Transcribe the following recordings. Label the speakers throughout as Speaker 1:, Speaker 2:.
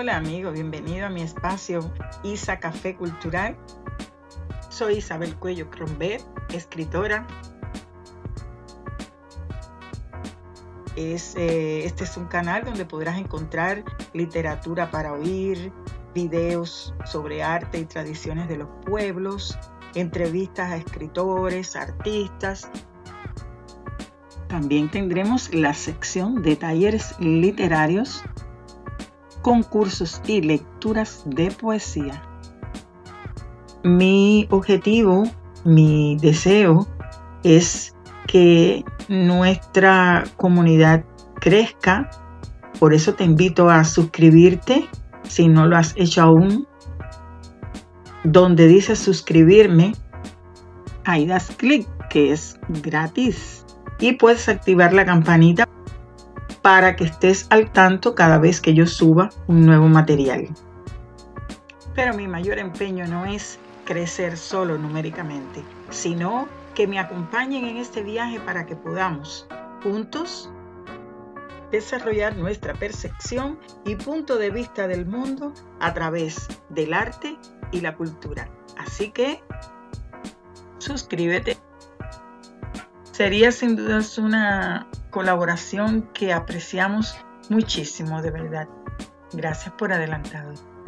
Speaker 1: Hola amigo, bienvenido a mi espacio Isa Café Cultural. Soy Isabel Cuello Crombet, escritora. Este es un canal donde podrás encontrar literatura para oír, videos sobre arte y tradiciones de los pueblos, entrevistas a escritores, artistas. También tendremos la sección de talleres literarios, concursos y lecturas de poesía. Mi objetivo, mi deseo es que nuestra comunidad crezca. Por eso te invito a suscribirte si no lo has hecho aún. Donde dice suscribirme, ahí das clic, que es gratis, y puedes activar la campanita para que estés al tanto cada vez que yo suba un nuevo material. Pero mi mayor empeño no es crecer solo numéricamente, sino que me acompañen en este viaje para que podamos juntos desarrollar nuestra percepción y punto de vista del mundo a través del arte y la cultura. Así que suscríbete. Sería sin duda una colaboración que apreciamos muchísimo, de verdad. Gracias por adelantado.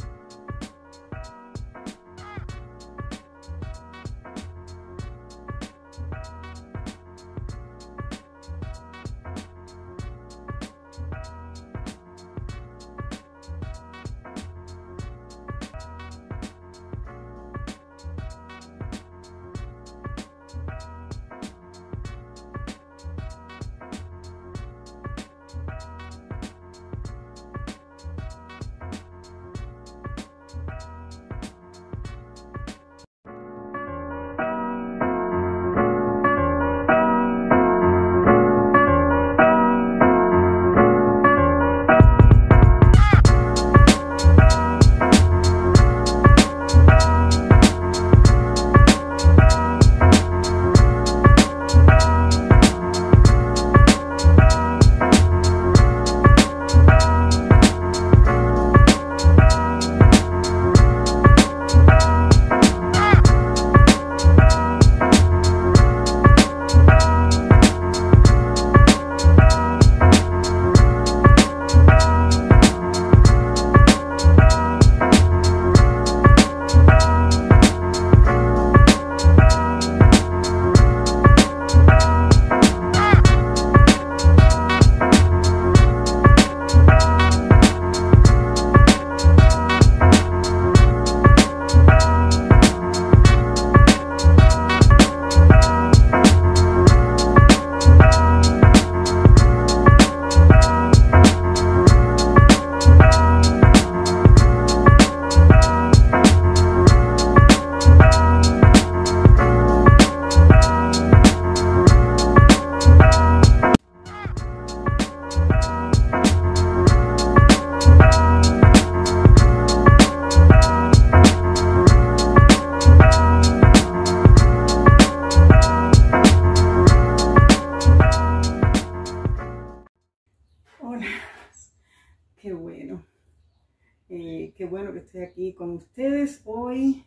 Speaker 1: Qué bueno que estoy aquí con ustedes hoy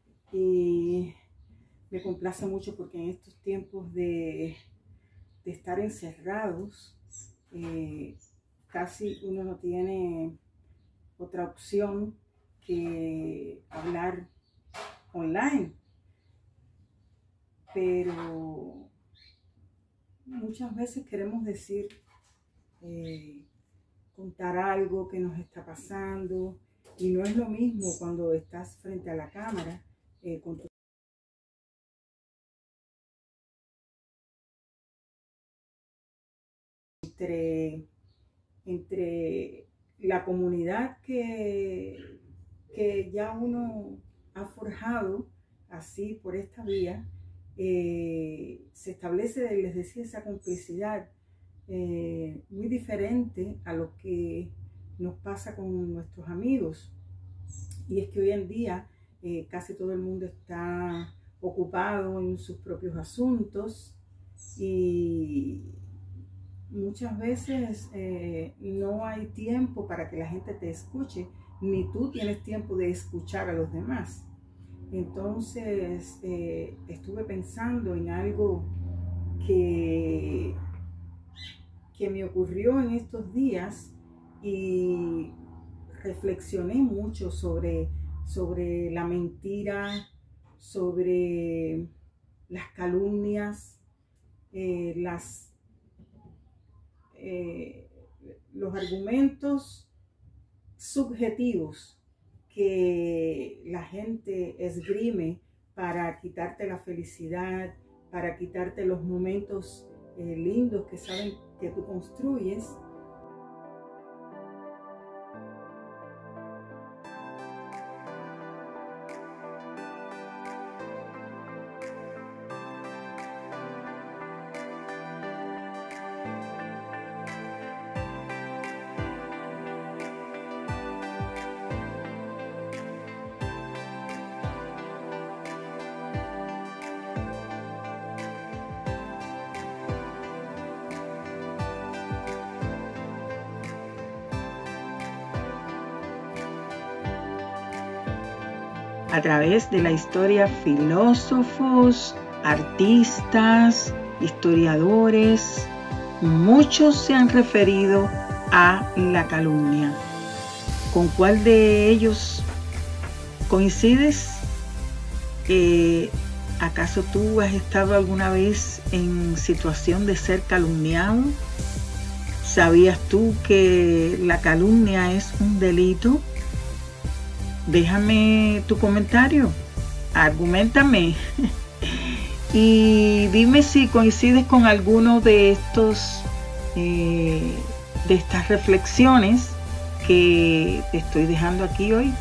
Speaker 1: y me complace mucho porque en estos tiempos de estar encerrados casi uno no tiene otra opción que hablar online, pero muchas veces queremos decir, contar algo que nos está pasando, y no es lo mismo cuando estás frente a la cámara con tu entre la comunidad que ya uno ha forjado así por esta vía, se establece, les decía, esa complicidad muy diferente a lo que nos pasa con nuestros amigos. Y es que hoy en día casi todo el mundo está ocupado en sus propios asuntos y muchas veces no hay tiempo para que la gente te escuche
Speaker 2: ni tú tienes tiempo de escuchar a los demás. Entonces estuve pensando en algo que me ocurrió en estos días y reflexioné mucho sobre la mentira, sobre las calumnias, los argumentos subjetivos que la gente esgrime para quitarte la felicidad, para quitarte los momentos lindos que saben que tú construyes.
Speaker 1: A través de la historia, filósofos, artistas, historiadores, muchos se han referido a la calumnia. ¿Con cuál de ellos coincides? ¿Acaso tú has estado alguna vez en situación de ser calumniado? ¿Sabías tú que la calumnia es un delito? Déjame tu comentario, argumentame y dime si coincides con alguno de estas reflexiones que te estoy dejando aquí hoy.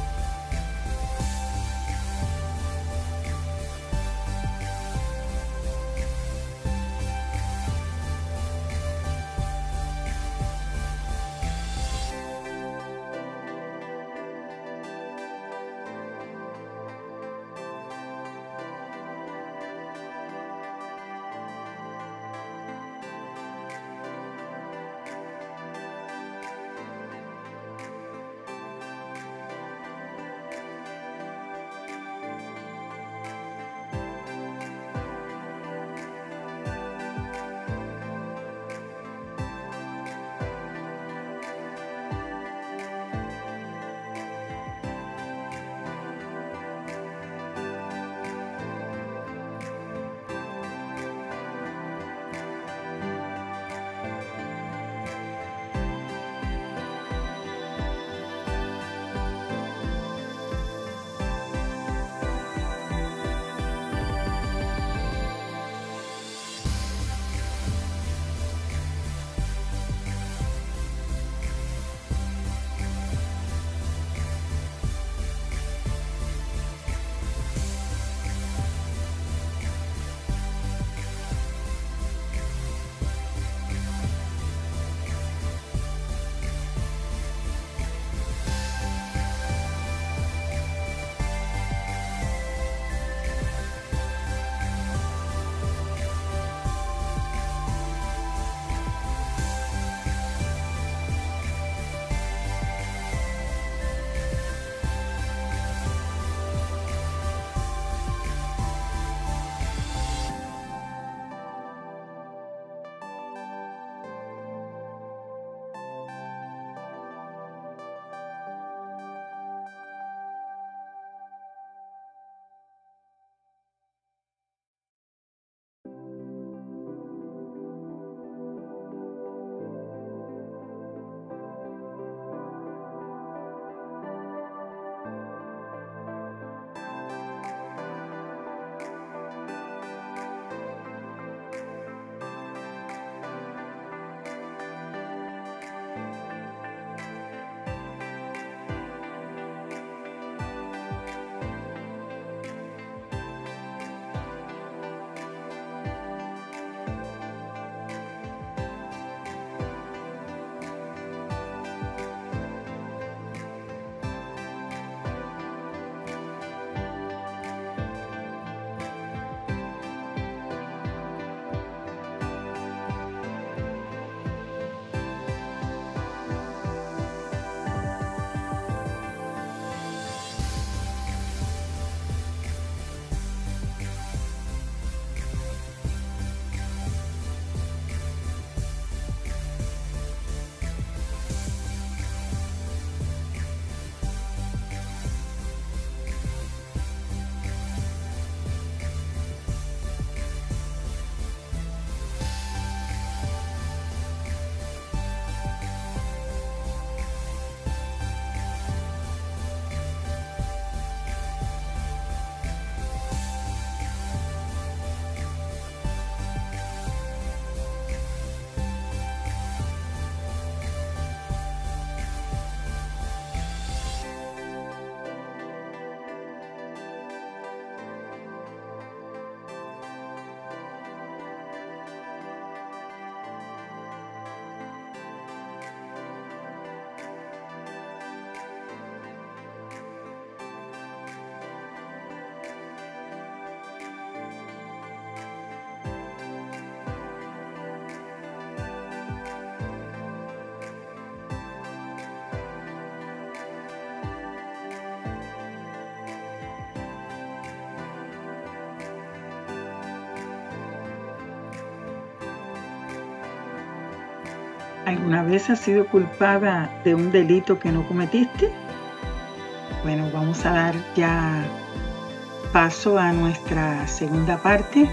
Speaker 1: ¿Alguna vez has sido culpada de un delito que no cometiste? Bueno, vamos a dar ya paso a nuestra segunda parte,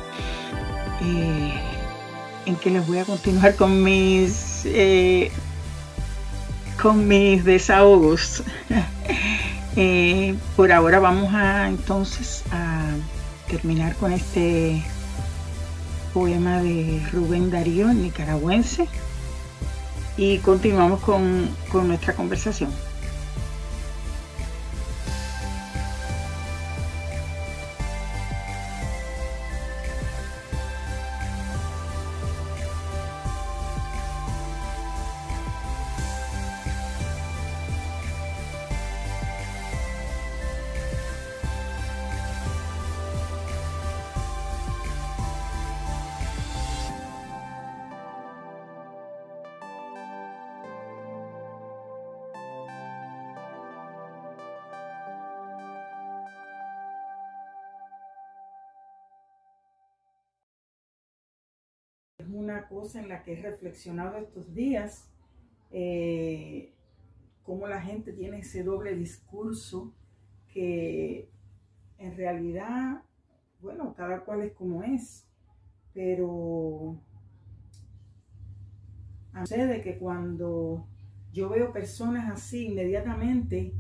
Speaker 1: en que les voy a continuar con mis desahogos. Por ahora vamos entonces a terminar con este poema de Rubén Darío, nicaragüense, y continuamos con nuestra conversación.
Speaker 2: Es una cosa en la que he reflexionado estos días, cómo la gente tiene ese doble discurso que en realidad, bueno, cada cual es como es, pero sucede que cuando yo veo personas así, inmediatamente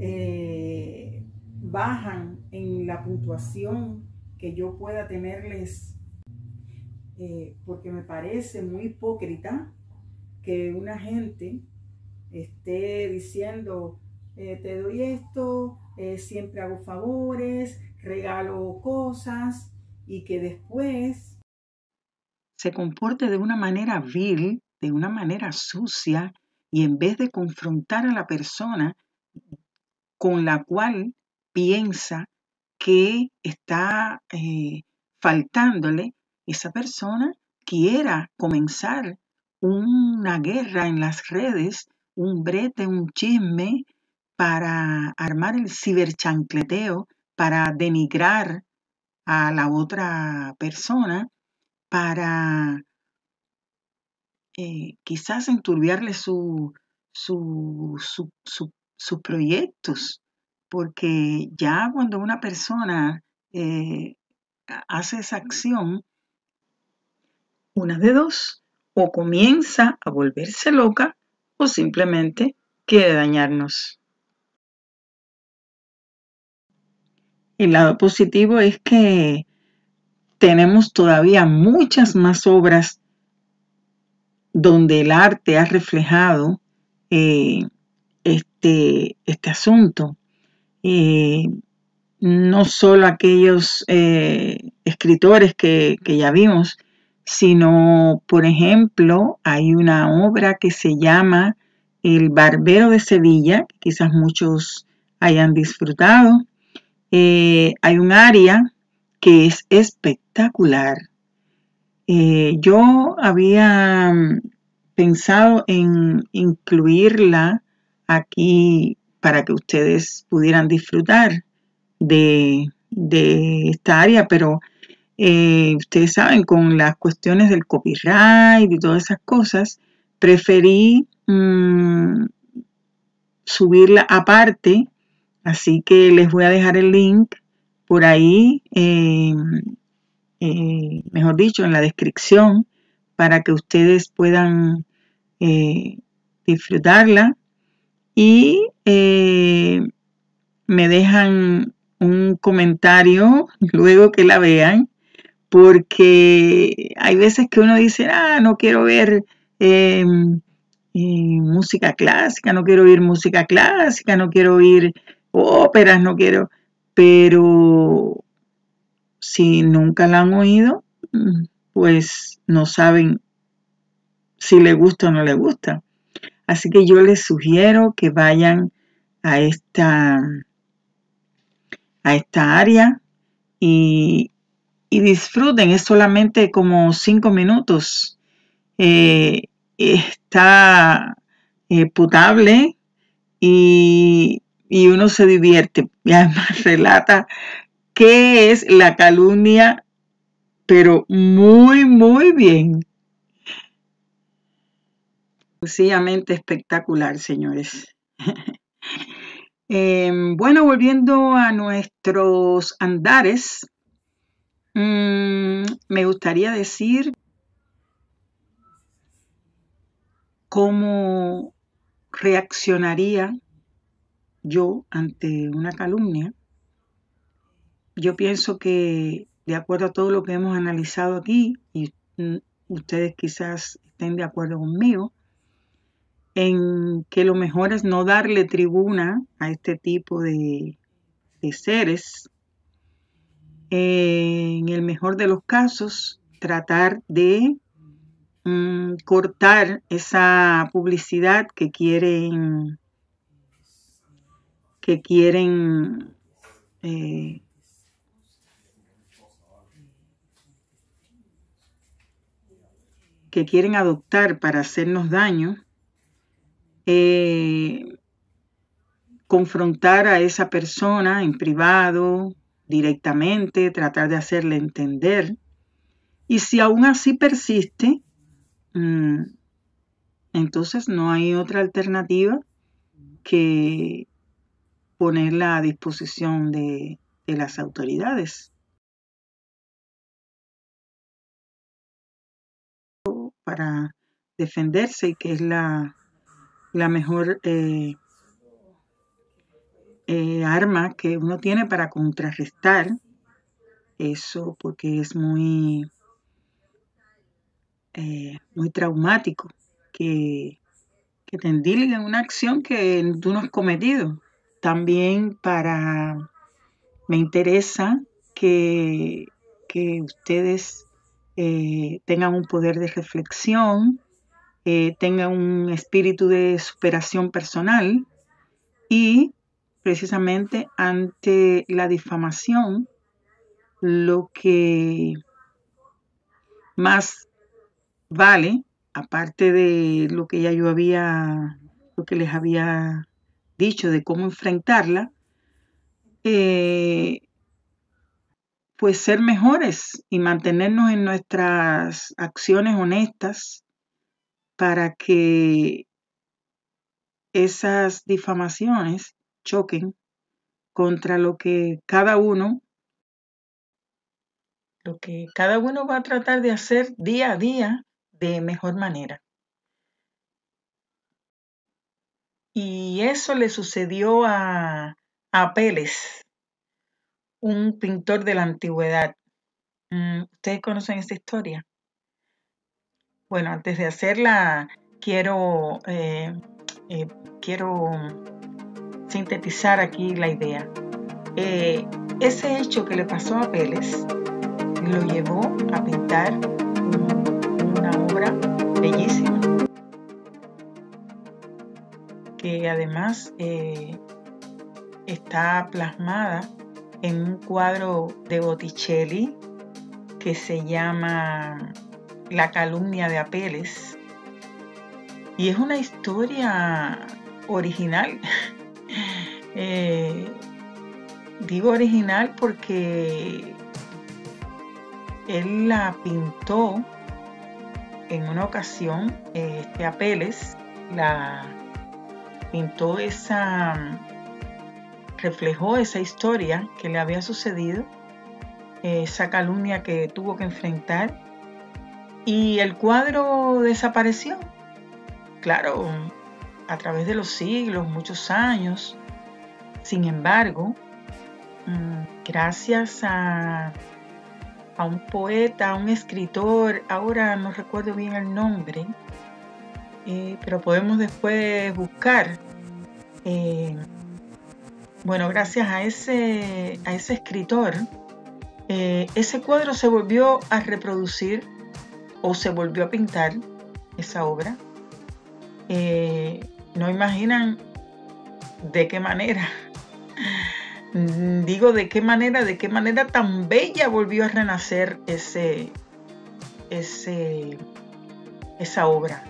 Speaker 2: bajan en la puntuación que yo pueda tenerles, porque me parece muy hipócrita que una gente esté diciendo, te doy esto, siempre hago favores, regalo cosas, y que después
Speaker 1: se comporte de una manera vil, de una manera sucia, y en vez de confrontar a la persona con la cual piensa que está faltándole, esa persona quiera comenzar una guerra en las redes, un brete, un chisme, para armar el ciberchancleteo, para denigrar a la otra persona, para quizás enturbiarle sus proyectos, porque ya cuando una persona hace esa acción, una de dos, o comienza a volverse loca o simplemente quiere dañarnos. El lado positivo es que tenemos todavía muchas más obras donde el arte ha reflejado este asunto. No solo aquellos escritores que ya vimos, sino, por ejemplo, hay una obra que se llama El Barbero de Sevilla, que quizás muchos hayan disfrutado. Hay un aria que es espectacular. Yo había pensado en incluirla aquí para que ustedes pudieran disfrutar de esta área, pero ustedes saben, con las cuestiones del copyright y todas esas cosas, preferí subirla aparte, así que les voy a dejar el link por ahí, mejor dicho, en la descripción, para que ustedes puedan disfrutarla y me dejan un comentario luego que la vean, porque hay veces que uno dice, no quiero ver música clásica, no quiero oír música clásica, no quiero oír óperas, no quiero, pero si nunca la han oído, pues no saben si le gusta o no le gusta. Así que yo les sugiero que vayan a esta área y disfruten. Es solamente como 5 minutos. Está potable y uno se divierte. Y además relata qué es la calumnia, pero muy, muy bien. Sencillamente espectacular, señores. Bueno, volviendo a nuestros andares, me gustaría decir cómo reaccionaría yo ante una calumnia. Yo pienso que, de acuerdo a todo lo que hemos analizado aquí, y ustedes quizás estén de acuerdo conmigo, en que lo mejor es no darle tribuna a este tipo de seres. En el mejor de los casos, tratar de cortar esa publicidad que quieren adoptar para hacernos daño. Confrontar a esa persona en privado, directamente, tratar de hacerle entender. Y si aún así persiste, entonces no hay otra alternativa que ponerla a disposición de las autoridades para defenderse, y que es la mejor arma que uno tiene para contrarrestar eso, porque es muy traumático que te endilguen una acción que tú no has cometido. También me interesa que ustedes tengan un poder de reflexión, tengan un espíritu de superación personal, y precisamente ante la difamación, lo que más vale, aparte de lo que lo que les había dicho de cómo enfrentarla, pues ser mejores y mantenernos en nuestras acciones honestas para que esas difamaciones choquen contra lo que cada uno va a tratar de hacer día a día de mejor manera. Y eso le sucedió a Apeles, un pintor de la antigüedad. ¿Ustedes conocen esta historia? Bueno, antes de hacerla, quiero sintetizar aquí la idea. Ese hecho que le pasó a Apeles lo llevó a pintar una obra bellísima, que además está plasmada en un cuadro de Botticelli que se llama La calumnia de Apeles, y es una historia original. Digo original porque él la pintó en una ocasión. Apeles la pintó, reflejó esa historia que le había sucedido, esa calumnia que tuvo que enfrentar, y el cuadro desapareció. Claro, a través de los siglos, muchos años. Sin embargo, gracias a un poeta, a un escritor, ahora no recuerdo bien el nombre, pero podemos después buscar. Bueno, gracias a ese escritor, ese cuadro se volvió a reproducir, o se volvió a pintar, esa obra. No imaginan de qué manera. Digo, de qué manera tan bella volvió a renacer esa obra.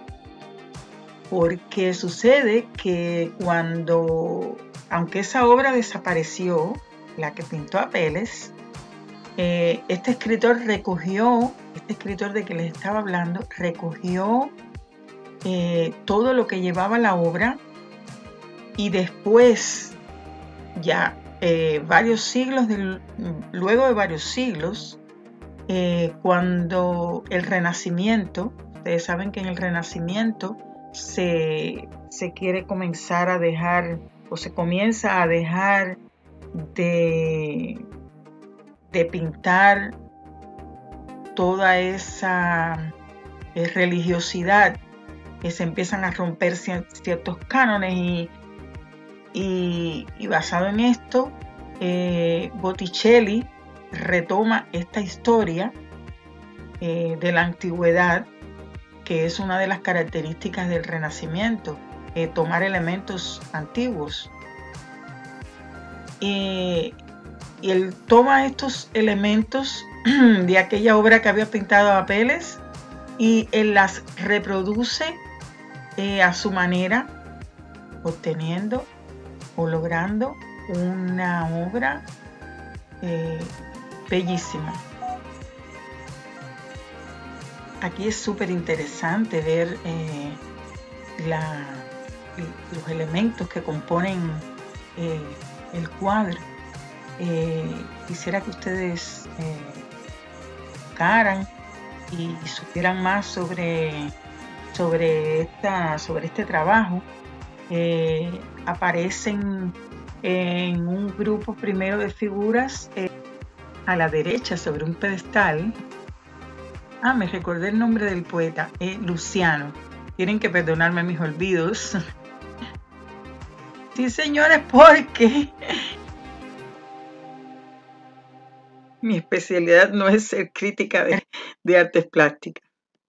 Speaker 1: Porque sucede que aunque esa obra desapareció, la que pintó Apeles, este escritor de que les estaba hablando, recogió todo lo que llevaba la obra, y después, ya luego de varios siglos, cuando el Renacimiento, ustedes saben que en el Renacimiento se quiere comenzar a dejar, o se comienza a dejar de pintar toda esa religiosidad, que se empiezan a romper ciertos cánones, y basado en esto, Botticelli retoma esta historia de la antigüedad, que es una de las características del Renacimiento, tomar elementos antiguos. Y él toma estos elementos de aquella obra que había pintado a papeles y él las reproduce a su manera, obteniendo o logrando una obra bellísima. Aquí es súper interesante ver los elementos que componen el cuadro. Quisiera que ustedes buscaran y supieran más sobre este trabajo. Aparecen en un grupo primero de figuras a la derecha sobre un pedestal. Me recordé el nombre del poeta, Luciano. Tienen que perdonarme mis olvidos. Sí, señores, porque mi especialidad no es ser crítica de artes plásticas.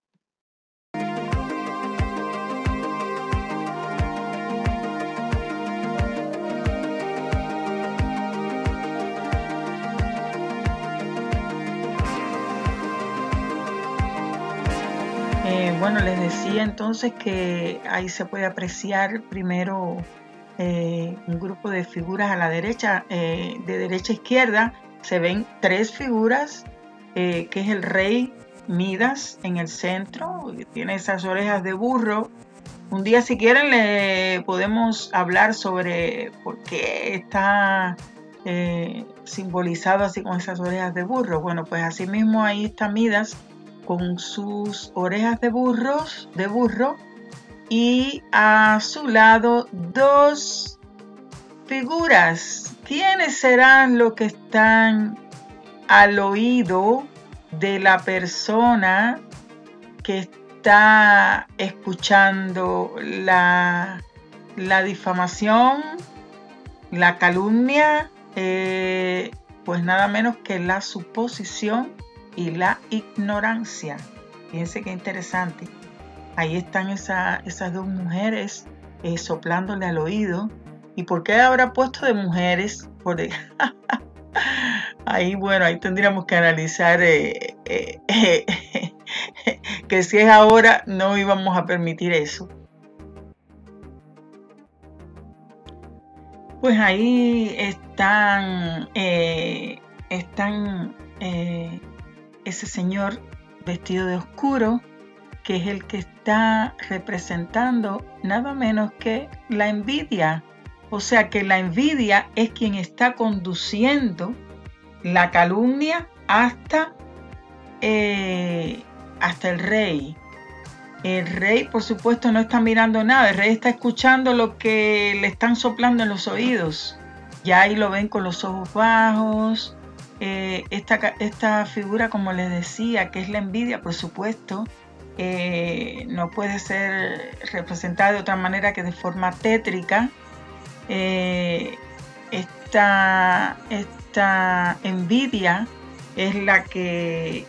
Speaker 1: Bueno, les decía entonces que ahí se puede apreciar primero un grupo de figuras a la derecha, de derecha a izquierda. Se ven 3 figuras, que es el rey Midas en el centro, tiene esas orejas de burro. Un día, si quieren, le podemos hablar sobre por qué está simbolizado así con esas orejas de burro. Bueno, pues así mismo ahí está Midas con sus orejas de burro, y a su lado 2 figuras. ¿Quiénes serán los que están al oído de la persona que está escuchando la difamación, la calumnia? Pues nada menos que la suposición y la ignorancia. Fíjense qué interesante. Ahí están esas 2 mujeres soplándole al oído. ¿Y por qué habrá puesto de mujeres? Ahí, bueno, ahí tendríamos que analizar que si es ahora no íbamos a permitir eso. Pues ahí están ese señor vestido de oscuro, que es el que está representando nada menos que la envidia. O sea que la envidia es quien está conduciendo la calumnia hasta el rey. El rey, por supuesto, no está mirando nada. El rey está escuchando lo que le están soplando en los oídos. Ya ahí lo ven con los ojos bajos. Esta figura, como les decía, que es la envidia, por supuesto, no puede ser representada de otra manera que de forma tétrica. Esta envidia es la que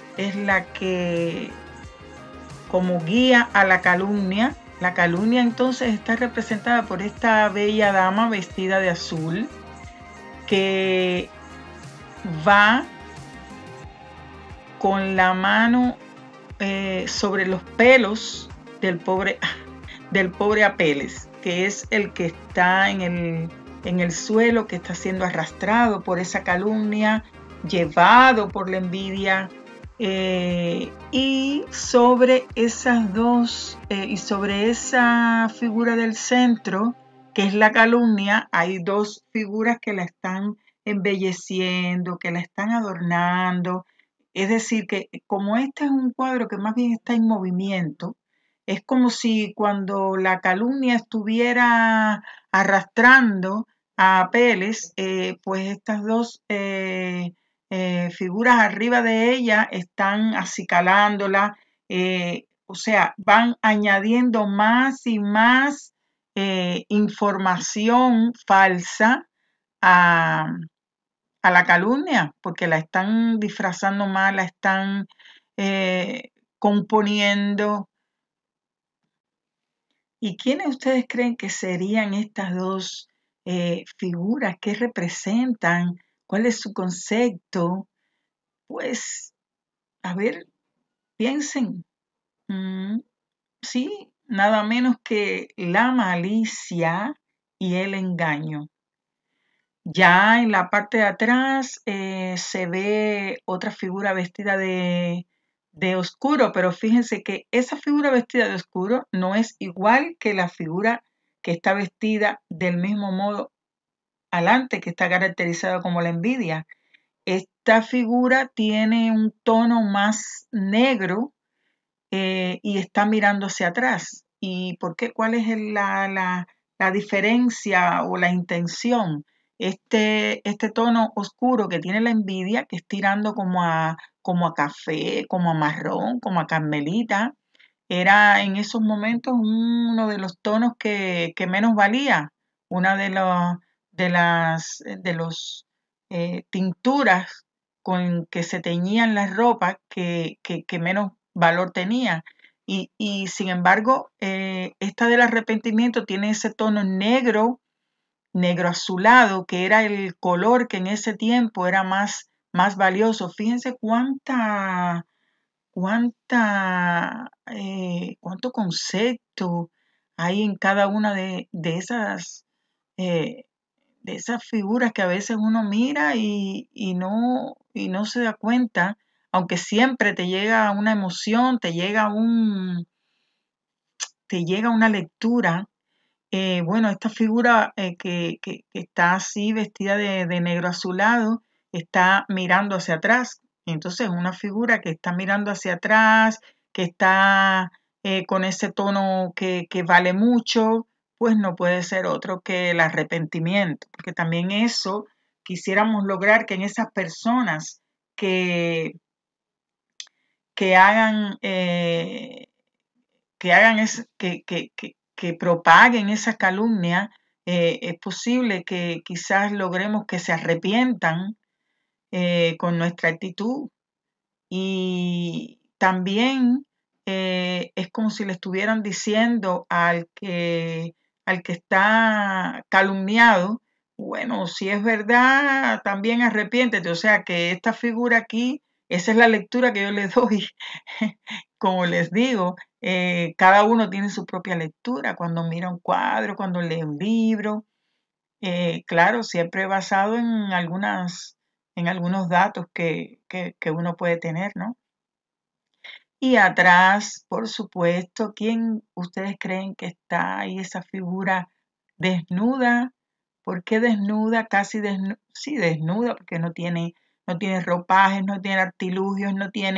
Speaker 1: como guía a la calumnia. La calumnia entonces está representada por esta bella dama vestida de azul, que va con la mano sobre los pelos del pobre Apeles, que es el que está en el suelo, que está siendo arrastrado por esa calumnia, llevado por la envidia, Y sobre esas dos, y sobre esa figura del centro, que es la calumnia, hay dos figuras que la están embelleciendo, que la están adornando. Es decir, que como este es un cuadro que más bien está en movimiento, es como si cuando la calumnia estuviera arrastrando a Apeles, pues estas dos figuras arriba de ella están acicalándola, o sea, van añadiendo más y más información falsa a, a la calumnia, porque la están disfrazando más, la están componiendo. ¿Y quiénes ustedes creen que serían estas dos figuras? ¿Qué representan? ¿Cuál es su concepto? Pues, a ver, piensen. Mm, sí, nada menos que la malicia y el engaño. Ya en la parte de atrás se ve otra figura vestida de oscuro, pero fíjense que esa figura vestida de oscuro no es igual que la figura que está vestida del mismo modo alante, que está caracterizada como la envidia. Esta figura tiene un tono más negro y está mirando hacia atrás. ¿Y por qué? ¿Cuál es la diferencia o la intención? Este tono oscuro que tiene la envidia, que es tirando como a café, como a marrón, como a carmelita, era en esos momentos uno de los tonos que menos valía, una de los tinturas con que se teñían las ropas que menos valor tenía. Y sin embargo, esta del arrepentimiento tiene ese tono negro, negro azulado, que era el color que en ese tiempo era más valioso. Fíjense cuánto concepto hay en cada una eh, de esas figuras que a veces uno mira y no se da cuenta, aunque siempre te llega una emoción, te llega una lectura. Bueno, esta figura que está así vestida de negro azulado está mirando hacia atrás. Entonces, una figura que está mirando hacia atrás, que está con ese tono que vale mucho, pues no puede ser otro que el arrepentimiento, porque también eso quisiéramos lograr que en esas personas que, que hagan, que hagan que propaguen esa calumnia, es posible que quizás logremos que se arrepientan con nuestra actitud. Y también es como si le estuvieran diciendo al que está calumniado, bueno, si es verdad, también arrepiéntete. O sea que esta figura aquí, esa es la lectura que yo le doy. Como les digo, cada uno tiene su propia lectura cuando mira un cuadro, cuando lee un libro. Claro, siempre basado en algunos datos que uno puede tener, ¿no? Y atrás, por supuesto, ¿quién ustedes creen que está ahí esa figura desnuda? ¿Por qué desnuda? Casi desnuda, sí, desnuda, porque no tiene ropajes, no tiene artilugios,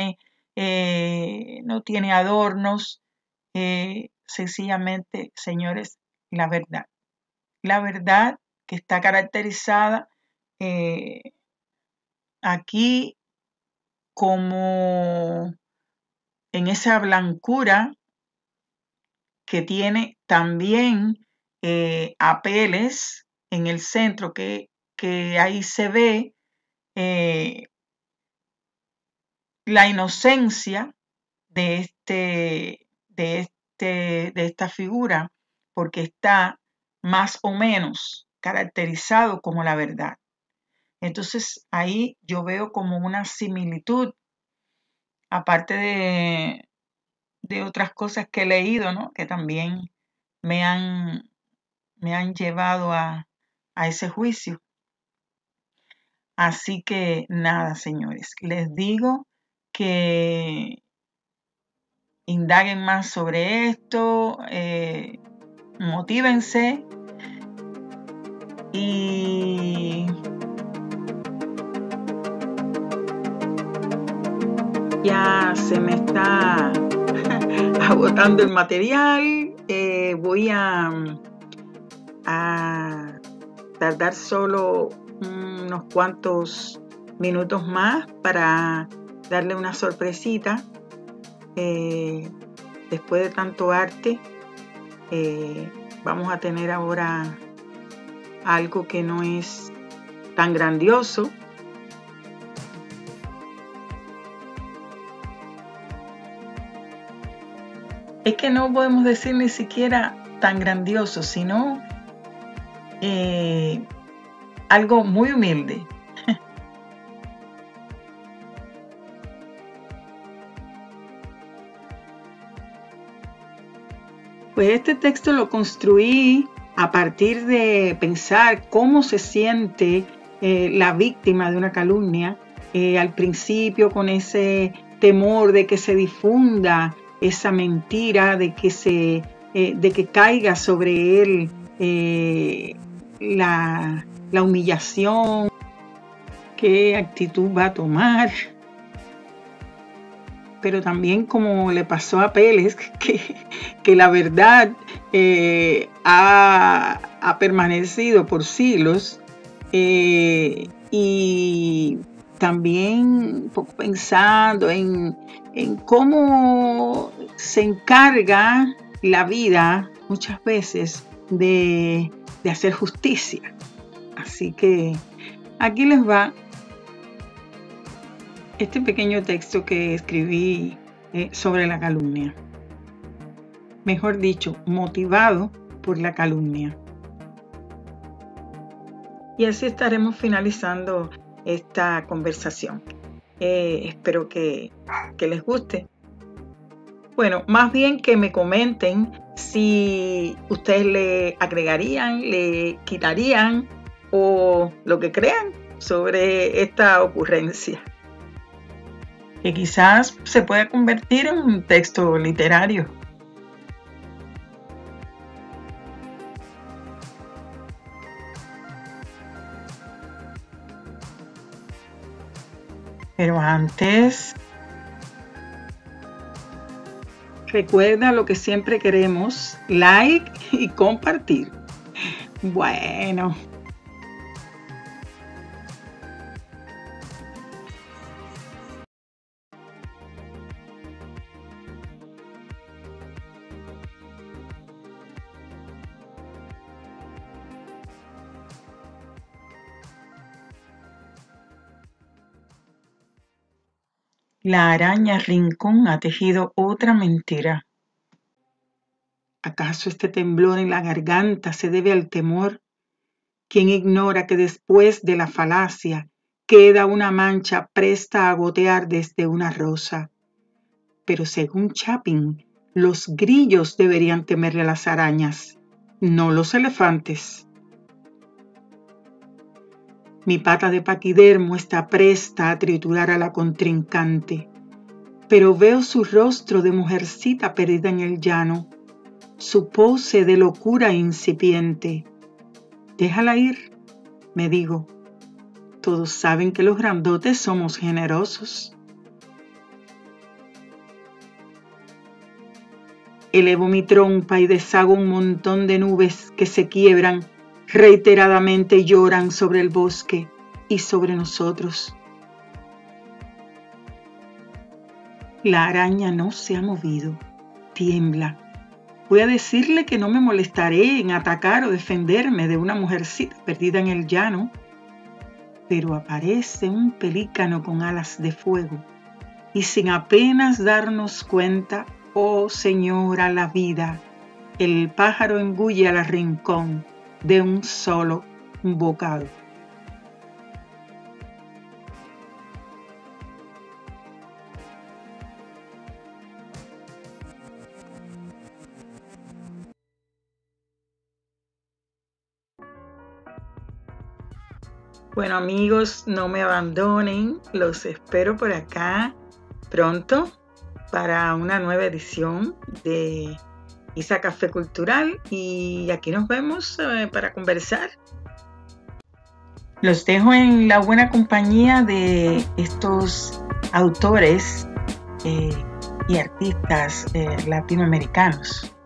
Speaker 1: no tiene adornos. Sencillamente, señores, la verdad. La verdad que está caracterizada eh, aquí como en esa blancura que tiene también apeles en el centro, que ahí se ve eh, la inocencia de, de esta figura, porque está más o menos caracterizado como la verdad. Entonces ahí yo veo como una similitud, aparte de otras cosas que he leído, ¿no? Que también me han, me han llevado a ese juicio. Así que nada, señores, les digo que indaguen más sobre esto, motívense y ya se me está agotando el material. Voy a tardar solo unos cuantos minutos más para darle una sorpresita. Después de tanto arte, vamos a tener ahora algo que no es tan grandioso. Es que no podemos decir ni siquiera tan grandioso, sino algo muy humilde. Pues este texto lo construí a partir de pensar cómo se siente la víctima de una calumnia, al principio con ese temor de que se difunda esa mentira, de que caiga sobre él la humillación, qué actitud va a tomar. Pero también como le pasó a Peles, que la verdad ha permanecido por siglos, y también un poco pensando en cómo se encarga la vida muchas veces de hacer justicia. Así que aquí les va este pequeño texto que escribí sobre la calumnia. Mejor dicho, motivado por la calumnia. Y así estaremos finalizando esta conversación. Espero que les guste. Bueno, más bien que me comenten si ustedes le agregarían, le quitarían o lo que crean sobre esta ocurrencia, que quizás se pueda convertir en un texto literario. Pero antes, recuerda lo que siempre queremos: like y compartir. Bueno. La araña Rincón ha tejido otra mentira. ¿Acaso este temblor en la garganta se debe al temor? ¿Quién ignora que después de la falacia queda una mancha presta a gotear desde una rosa? Pero según Chapin, los grillos deberían temerle a las arañas, no los elefantes. Mi pata de paquidermo está presta a triturar a la contrincante, pero veo su rostro de mujercita perdida en el llano, su pose de locura incipiente. Déjala ir, me digo. Todos saben que los grandotes somos generosos. Elevo mi trompa y deshago un montón de nubes que se quiebran, reiteradamente lloran sobre el bosque y sobre nosotros. La araña no se ha movido, tiembla. Voy a decirle que no me molestaré en atacar o defenderme de una mujercita perdida en el llano. Pero aparece un pelícano con alas de fuego y sin apenas darnos cuenta, oh señora la vida, el pájaro engulle al rincón de un solo bocado. Bueno amigos, no me abandonen, los espero por acá pronto para una nueva edición de ISA Café Cultural y aquí nos vemos para conversar. Los dejo en la buena compañía de estos autores y artistas latinoamericanos.